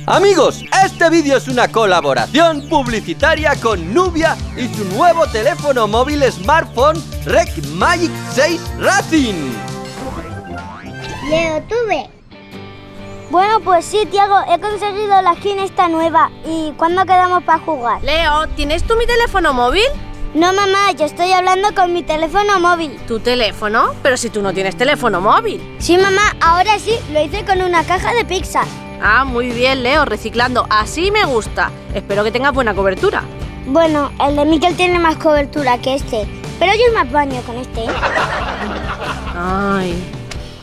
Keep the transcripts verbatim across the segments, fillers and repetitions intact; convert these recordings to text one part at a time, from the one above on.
Amigos, este vídeo es una colaboración publicitaria con Nubia y su nuevo teléfono móvil smartphone Rec Magic seis Racing. Leo, tú ve. Bueno, pues sí, Tiago, he conseguido la skin esta nueva. ¿Y cuándo quedamos para jugar? Leo, ¿tienes tú mi teléfono móvil? No, mamá, yo estoy hablando con mi teléfono móvil. ¿Tu teléfono? Pero si tú no tienes teléfono móvil. Sí, mamá, ahora sí, lo hice con una caja de pizza. Ah, muy bien, Leo, reciclando. Así me gusta. Espero que tengas buena cobertura. Bueno, el de Mikel tiene más cobertura que este, pero yo me apaño con este, ¿eh? Ay.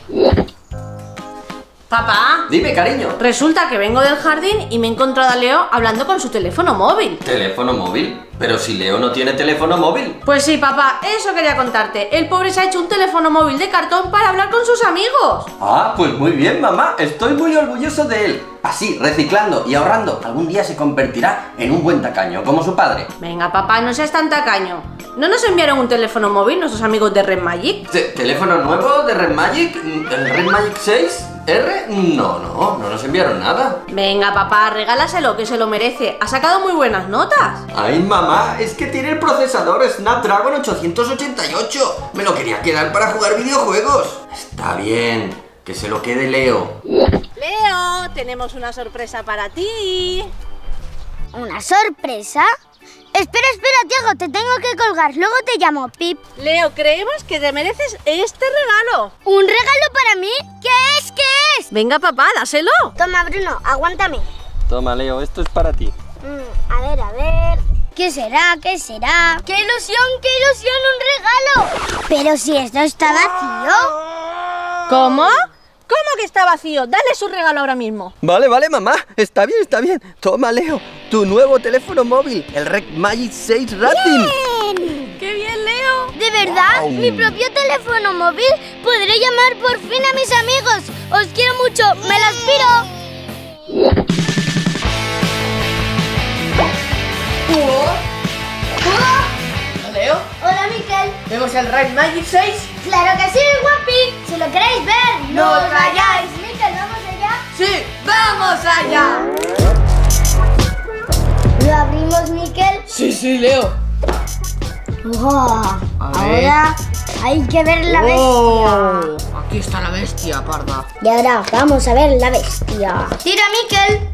Papá. Dime, cariño. Resulta que vengo del jardín y me he encontrado a Leo hablando con su teléfono móvil. ¿Teléfono móvil? Pero si Leo no tiene teléfono móvil. Pues sí, papá, eso quería contarte. El pobre se ha hecho un teléfono móvil de cartón para hablar con sus amigos. Ah, pues muy bien, mamá. Estoy muy orgulloso de él. Así, reciclando y ahorrando, algún día se convertirá en un buen tacaño, como su padre. Venga, papá, no seas tan tacaño. ¿No nos enviaron un teléfono móvil nuestros amigos de Red Magic? ¿Te- ¿Teléfono nuevo de Red Magic? ¿El Red Magic seis R? No, no, no nos enviaron nada. Venga, papá, regálaselo, que se lo merece. Ha sacado muy buenas notas. Ay, mamá, es que tiene el procesador Snapdragon ochocientos ochenta y ocho. Me lo quería quedar para jugar videojuegos. Está bien, que se lo quede Leo. Leo, tenemos una sorpresa para ti. ¿Una sorpresa? Espera, espera, Tiago, te tengo que colgar, luego te llamo, Pip. Leo, creemos que te mereces este regalo. ¿Un regalo para mí? ¿Qué es? ¿Qué es? Venga, papá, dáselo. Toma, Bruno, aguántame. Toma, Leo, esto es para ti. Mm, a ver, a ver... ¿Qué será? ¿Qué será? ¡Qué ilusión, qué ilusión! ¡Un regalo! Pero si esto está vacío. ¿Cómo? ¿Cómo que está vacío? Dale su regalo ahora mismo. Vale, vale, mamá, está bien, está bien. Toma, Leo, tu nuevo teléfono móvil, el Rec Magic seis Racing. ¡Bien! ¡Qué bien, Leo! ¿De verdad? Wow. ¿Mi propio teléfono móvil? ¿Podré llamar por fin a mis amigos? ¡Os quiero mucho! ¡Me lo aspiro! Hola, Leo. Hola, Mikel. ¿Vemos el Red Magic seis? ¡Claro que sí, guapi! Si lo queréis ver, ¡No os vayáis! Mikel, ¿vamos allá? ¡Sí! ¡Vamos allá! ¿Lo abrimos, Mikel? Sí, sí, Leo. ¡Wow! A ver. Ahora hay que ver la bestia. Aquí está la bestia, parda. Y ahora vamos a ver la bestia. ¡Tira, Mikel!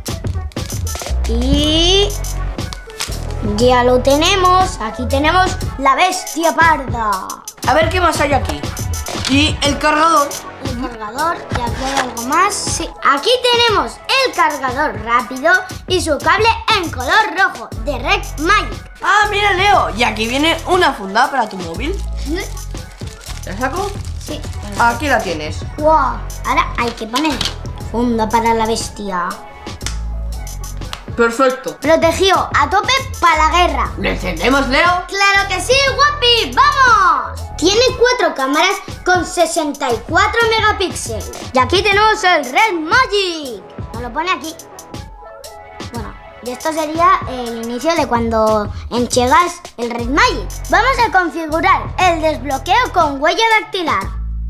Y... ya lo tenemos. Aquí tenemos la bestia parda. A ver qué más hay aquí. Y el cargador. El cargador, y aquí hay algo más. Sí, aquí tenemos el cargador rápido y su cable en color rojo de Rec Magic. Ah, mira, Leo. Y aquí viene una funda para tu móvil. ¿La saco? Sí. Aquí la tienes. Wow. Ahora hay que poner funda para la bestia. Perfecto. Protegido a tope para la guerra. ¿Le encendemos, Leo? ¡Claro que sí, guapi! ¡Vamos! Tiene cuatro cámaras con sesenta y cuatro megapíxeles. Y aquí tenemos el Red Magic. Nos lo pone aquí. Bueno, y esto sería el inicio de cuando enchegas el Red Magic. Vamos a configurar el desbloqueo con huella dactilar.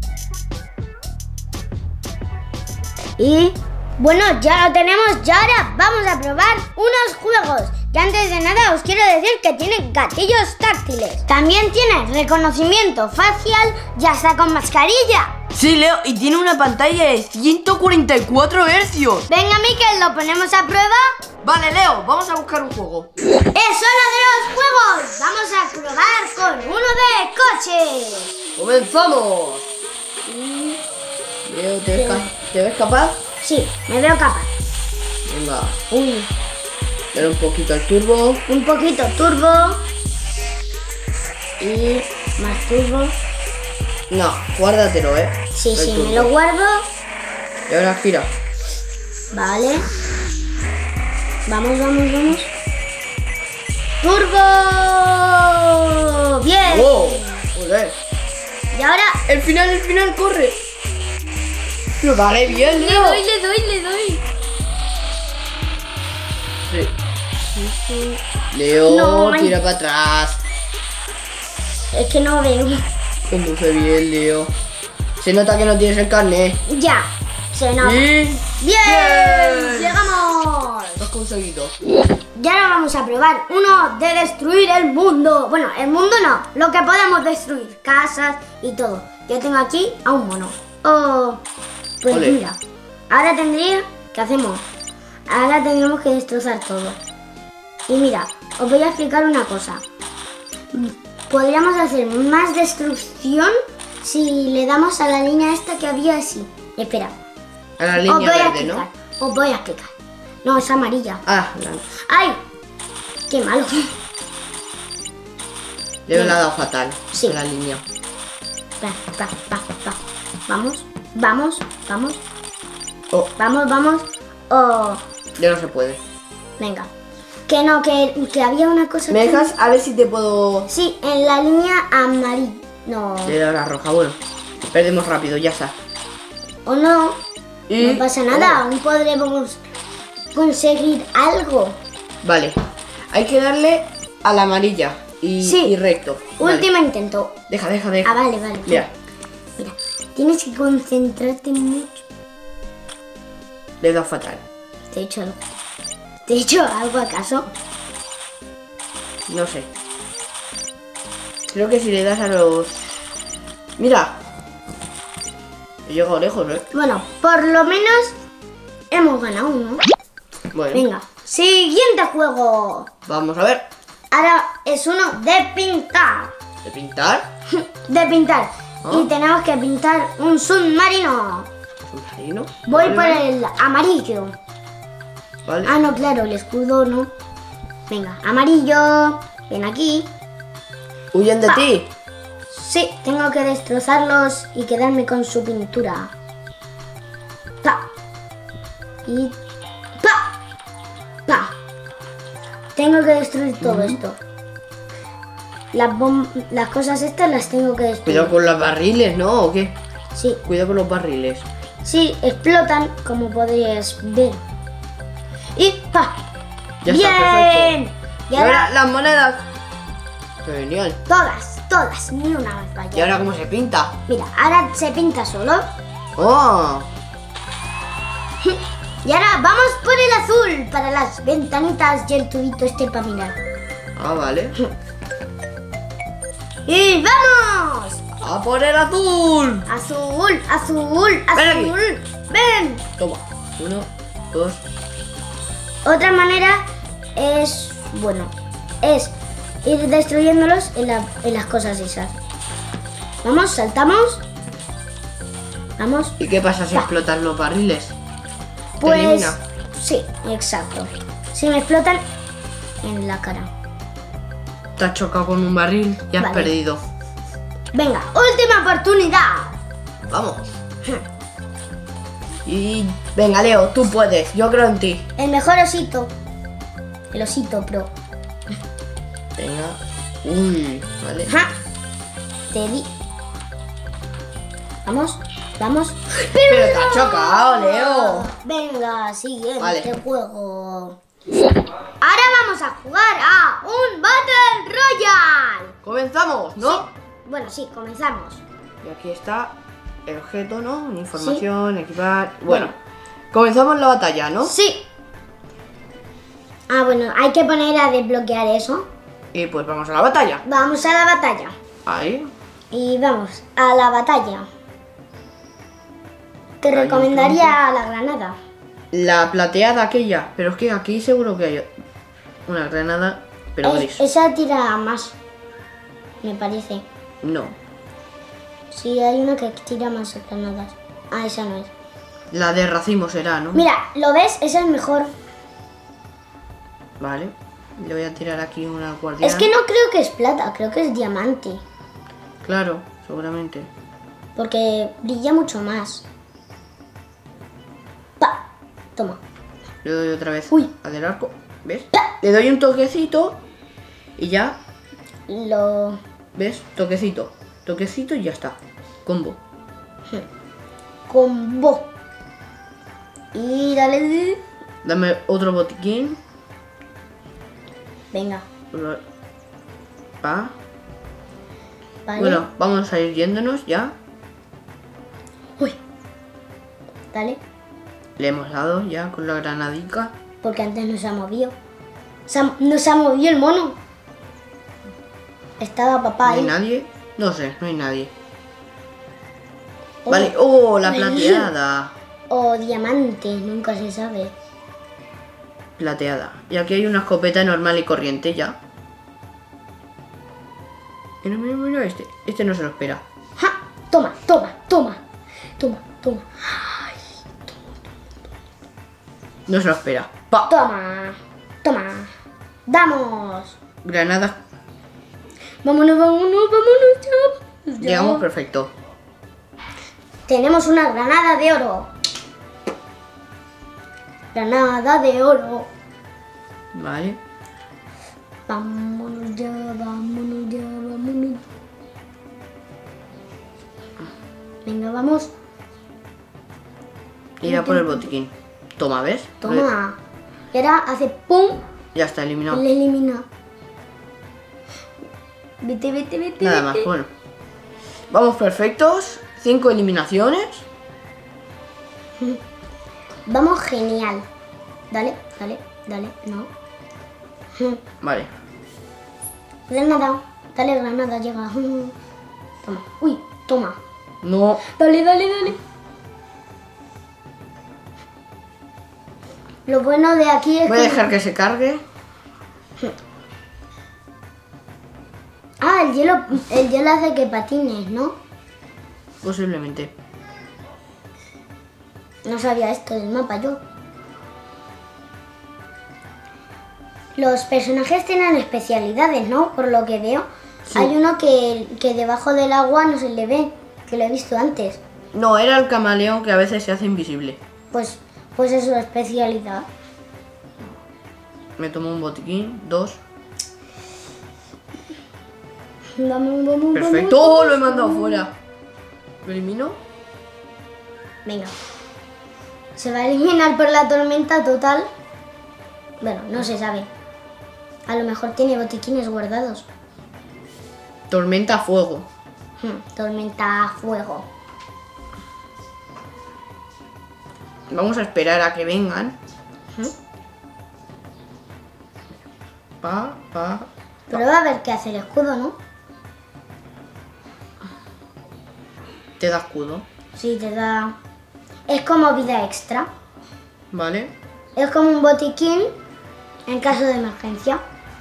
Y... bueno, ya lo tenemos y ahora vamos a probar unos juegos. Y antes de nada os quiero decir que tiene gatillos táctiles. También tiene reconocimiento facial y hasta con mascarilla. Sí, Leo, y tiene una pantalla de ciento cuarenta y cuatro hercios. Venga, Mikel, ¿lo ponemos a prueba? Vale, Leo, vamos a buscar un juego. ¡Es hora de los juegos! Vamos a probar con uno de coches. ¡Comenzamos! Leo, ¿te ves, ca- ¿te ves capaz? Sí, me veo capaz. Venga, Uy, dale un poquito al turbo. un poquito turbo. Y más turbo. No, guárdatelo, ¿eh? Sí, El sí, turbo. me lo guardo. Y ahora gira. Vale. Vamos, vamos, vamos. ¡Turbo! ¡Bien! ¡Wow! Joder. Y ahora El final, el final, corre. Pero vale, bien, le Leo. doy, le doy, le doy. Sí. Leo, No, tira para atrás. Es que no veo. Conduce bien, Leo. Se nota que no tienes el carnet. Ya, se nota. Y... ¡Bien! ¡Llegamos! conseguido. Y ahora vamos a probar uno de destruir el mundo. Bueno, el mundo no, lo que podemos destruir, casas y todo. Yo tengo aquí a un mono. Oh, pues Ole. mira, ahora tendría, ¿qué hacemos? Ahora tendríamos que destrozar todo. Y mira, os voy a explicar una cosa. Podríamos hacer más destrucción si le damos a la línea esta que había así. Espera, A la os línea voy a verde, explicar. ¿no? Os voy a explicar. No, es amarilla. Ah, la... ¡Ay! ¡Qué malo! le he dado fatal Sí. a la línea. Pa, pa, pa, pa. Vamos, vamos, vamos, Oh, vamos, vamos. Oh, ya no se puede. venga. Que no, que, que había una cosa ¿Me que- dejas? A ver si te puedo... Sí, en la línea amarilla. No. Le he dado la roja, bueno. Perdemos rápido, ya está. O no. Y- No pasa nada. Oh, Aún podremos conseguir algo. vale. Hay que darle a la amarilla y, Sí. y recto. Vale. Último intento. Deja, deja, deja. Ah, vale, vale. Mira, Mira, tienes que concentrarte mucho. le he dado fatal. ¿Te he hecho algo? ¿Te he hecho algo acaso? No sé. Creo que si le das a los... Mira. He llegado lejos, ¿eh? Bueno, por lo menos hemos ganado uno. Bueno, Venga, siguiente juego. vamos a ver. Ahora es uno de pintar. ¿De pintar? De pintar. Ah. Y tenemos que pintar un submarino. ¿Submarino? Voy Vale, por vale. el amarillo. Vale. Ah, no, claro, el escudo no. Venga, amarillo. Ven aquí. Huyen de Pa. ti. Sí, tengo que destrozarlos y quedarme con su pintura. Pa. Y... Pa. Pa. Tengo que destruir todo esto. Las, bom- las cosas estas las tengo que destruir. Cuidado con los barriles, ¿no? ¿O qué? Sí, Cuidado con los barriles. sí, explotan, como podéis ver. Y pa. Ya está, Bien. perfecto. Y ahora las monedas. Genial. todas, todas, ni una más falla. ¿Y ahora cómo se pinta? Mira, ahora se pinta solo. ¡Oh! Y ahora vamos por el azul para las ventanitas y el tubito este para mirar. Ah, vale. ¡Y vamos! ¡A por el azul! Azul, azul, Ven aquí. azul. Ven. Toma. Uno, dos. Otra manera es, bueno, es ir destruyéndolos en, la- en las cosas esas. Vamos, saltamos. Vamos. ¿Y qué pasa si Pa. explotan los barriles? ¿Te Pues elimina? sí, exacto. Si me explotan en la cara. Te has chocado con un barril y has Vale. perdido. Venga, última oportunidad. Vamos. Y venga, Leo, tú puedes. Yo creo en ti. El mejor osito. El osito pro. Venga. Uy, vale. Ajá. Te di. Vamos, vamos. Pero te has chocado, Leo. Venga, siguiente Vale. juego. Ahora vamos a jugar a un Battle Royale. Comenzamos, ¿no? Bueno, sí, comenzamos. Y aquí está el objeto, ¿no? Información, equipar. Bueno, comenzamos la batalla, ¿no? Sí. Ah, bueno, hay que poner a desbloquear eso. Y pues vamos a la batalla. Vamos a la batalla. Ahí. Y vamos a la batalla. Te Hay un recomendaría la granada. La plateada aquella. Pero es que aquí seguro que hay una granada, pero Es- gris. esa tira más, me parece. No. Sí, hay una que tira más granadas. Ah, esa no es. La de racimo será, ¿no? Mira, ¿lo ves? Esa es mejor. Vale. Le voy a tirar aquí una guardiana. Es que no creo que es plata, creo que es diamante. Claro, seguramente. Porque brilla mucho más. Pa. Toma. Le doy otra vez Uy. al del arco. ¿Ves? Le doy un toquecito y ya. Lo... ¿Ves? Toquecito. Toquecito y ya está. Combo. Combo. Y dale. Dame otro botiquín. Venga. Ah. Vale. Bueno, vamos a ir yéndonos ya. Uy. Dale. Le hemos dado ya con la granadica. Porque antes no se ha movido. Se ha- no se ha movido el mono. Estaba papá ¿No hay ahí. nadie? No sé, no hay nadie. Oh. Vale, oh, la plateada. O diamante, nunca se sabe. Plateada. Y aquí hay una escopeta normal y corriente ya. Mira, mira, mira este. Este no se lo espera. ¡Ja! Toma, toma, toma. Toma, toma. No se lo espera. ¡Pa! Toma, toma. ¡Vamos! Granadas. Vámonos, vámonos, vámonos ya. ya. Llegamos perfecto. Tenemos una granada de oro. Granada de oro. Vale. Vámonos ya, vámonos ya, vámonos. Venga, vamos. Ir a por el botiquín. Toma, ¿ves? Toma. Y ahora hace pum Ya está y eliminado. le elimina. Vete, vete, vete. Nada más, vete. bueno. Vamos perfectos. Cinco eliminaciones. Vamos genial. Dale, dale, dale. No. Vale. Granada. Dale, granada, llega. Toma. Uy, toma. No. Dale, dale, dale. Lo bueno de aquí es Voy a que... dejar que se cargue. Ah, el hielo, el hielo hace que patines, ¿no? Posiblemente. No sabía esto del mapa yo. Los personajes tienen especialidades, ¿no? Por lo que veo. Sí. Hay uno que, que debajo del agua no se le ve, que lo he visto antes. No, era el camaleón que a veces se hace invisible. Pues, pues es su especialidad. Me tomo un botiquín, dos. Vamos, vamos, Perfecto. vamos. ¡Oh, lo he mandado fuera! ¿Lo elimino? Venga. Se va a eliminar por la tormenta total. Bueno, no se sabe. A lo mejor tiene botiquines guardados. Tormenta fuego. Hmm, tormenta fuego. Vamos a esperar a que vengan. Hmm. Pa, pa. Pero va a ver qué hace el escudo, ¿no? Te da escudo. Sí, te da... Es como vida extra. Vale. Es como un botiquín en caso de emergencia.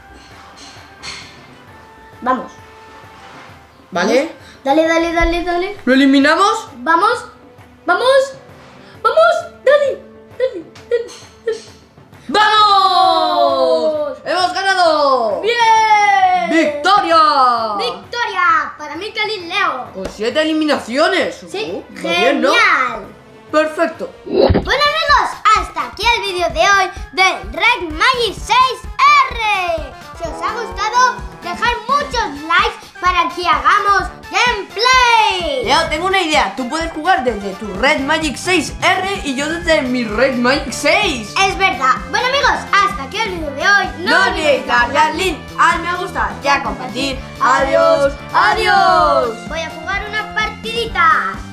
Vamos. Vale. Dale, dale, dale, dale. ¿Lo eliminamos? Vamos. Vamos. Vamos. Dale. Dale, dale, dale. ¡Vamos! ¡Hemos ganado! ¡Bien! ¡Victoria! ¡Victoria! Para mí, Leo. Con siete eliminaciones. Sí, Uh, muy bien, ¿no? genial. Perfecto. Bueno amigos, hasta aquí el vídeo de hoy del Red Magic seis R. Si os ha gustado, dejad muchos likes para que hagamos gameplay. Leo, tengo una idea. Tú puedes jugar desde tu Red Magic seis R y yo desde mi Red Magic seis. Es verdad. Bueno amigos, hasta aquí el vídeo de hoy. No olvides darle al link, al me gusta y a compartir. Adiós, adiós. Voy a jugar unas partiditas.